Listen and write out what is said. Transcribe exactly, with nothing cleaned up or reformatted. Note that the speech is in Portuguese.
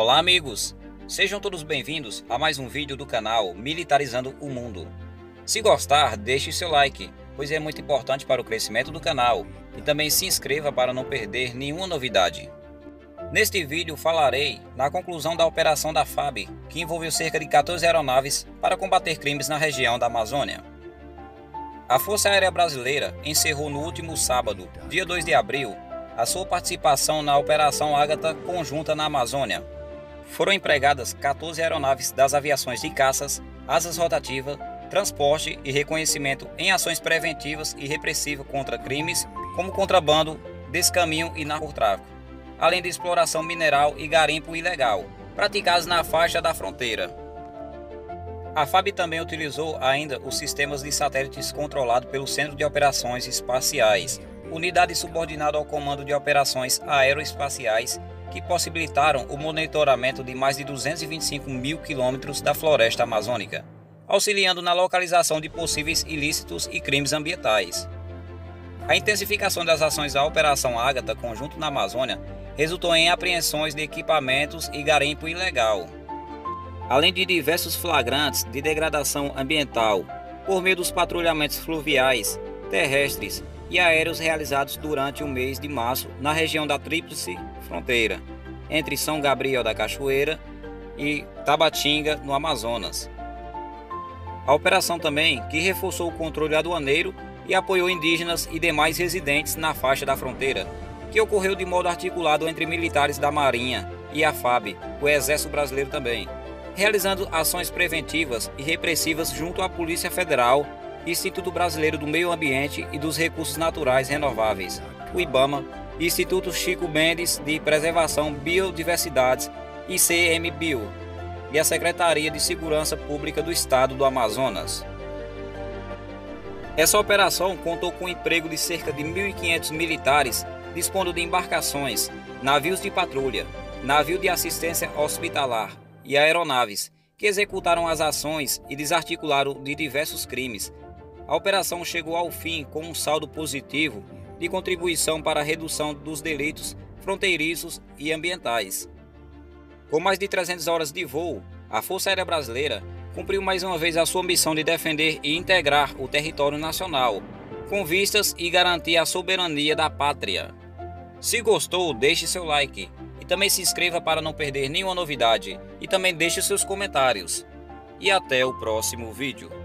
Olá amigos, sejam todos bem-vindos a mais um vídeo do canal Militarizando o Mundo. Se gostar, deixe seu like, pois é muito importante para o crescimento do canal, e também se inscreva para não perder nenhuma novidade. Neste vídeo falarei na conclusão da operação da FAB, que envolveu cerca de quatorze aeronaves para combater crimes na região da Amazônia. A Força Aérea Brasileira encerrou no último sábado, dia dois de abril, a sua participação na Operação Ágata Conjunta na Amazônia. Foram empregadas quatorze aeronaves das aviações de caças, asas rotativas, transporte e reconhecimento em ações preventivas e repressivas contra crimes como contrabando, descaminho e narcotráfico, além de exploração mineral e garimpo ilegal, praticados na faixa da fronteira. A FAB também utilizou ainda os sistemas de satélites controlados pelo Centro de Operações Espaciais, unidade subordinada ao Comando de Operações Aeroespaciais, que possibilitaram o monitoramento de mais de duzentos e vinte e cinco mil quilômetros da floresta amazônica, auxiliando na localização de possíveis ilícitos e crimes ambientais. A intensificação das ações da Operação Ágata Conjunto na Amazônia resultou em apreensões de equipamentos e garimpo ilegal, além de diversos flagrantes de degradação ambiental, por meio dos patrulhamentos fluviais, terrestres e aéreos realizados durante o mês de março na região da Tríplice Fronteira, entre São Gabriel da Cachoeira e Tabatinga, no Amazonas. A operação também que reforçou o controle aduaneiro e apoiou indígenas e demais residentes na faixa da fronteira, que ocorreu de modo articulado entre militares da Marinha e a FAB, o Exército Brasileiro também, realizando ações preventivas e repressivas junto à Polícia Federal, Instituto Brasileiro do Meio Ambiente e dos Recursos Naturais Renováveis, o IBAMA, Instituto Chico Mendes de Preservação Biodiversidades, I C M Bio, e a Secretaria de Segurança Pública do Estado do Amazonas. Essa operação contou com o emprego de cerca de mil e quinhentos militares, dispondo de embarcações, navios de patrulha, navio de assistência hospitalar e aeronaves, que executaram as ações e desarticularam de diversos crimes. A operação chegou ao fim com um saldo positivo de contribuição para a redução dos delitos fronteiriços e ambientais. Com mais de trezentas horas de voo, a Força Aérea Brasileira cumpriu mais uma vez a sua missão de defender e integrar o território nacional, com vistas e garantir a soberania da pátria. Se gostou, deixe seu like e também se inscreva para não perder nenhuma novidade, e também deixe seus comentários. E até o próximo vídeo.